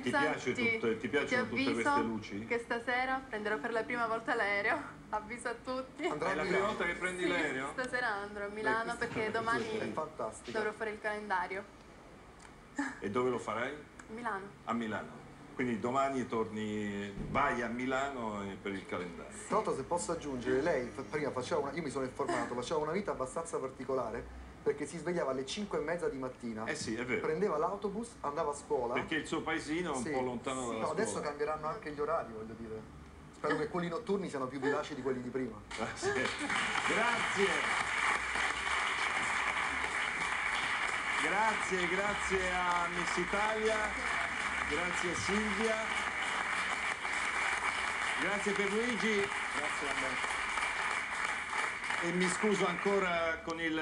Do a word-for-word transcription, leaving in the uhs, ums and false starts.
Ti piace tutto, ti piacciono tutte queste luci? Che stasera prenderò per la prima volta l'aereo, avviso a tutti. Andrà È la prima volta che prendi sì, l'aereo? Stasera andrò a Milano Beh, perché domani dovrò fare il calendario. E dove lo farai? A Milano. A Milano. Quindi domani torni, vai a Milano per il calendario. Tra l'altro, se posso aggiungere, lei prima faceva una, io mi sono informato, faceva una vita abbastanza particolare perché si svegliava alle cinque e mezza di mattina. Eh sì, è vero. Prendeva l'autobus, andava a scuola. Perché il suo paesino è un sì, po' lontano sì, dalla no, scuola. adesso cambieranno anche gli orari, voglio dire. Spero che quelli notturni siano più vivaci di quelli di prima. Ah, sì. Grazie. Grazie, grazie a Miss Italia, grazie a Silvia, grazie per Luigi. Grazie a me. E mi scuso ancora con il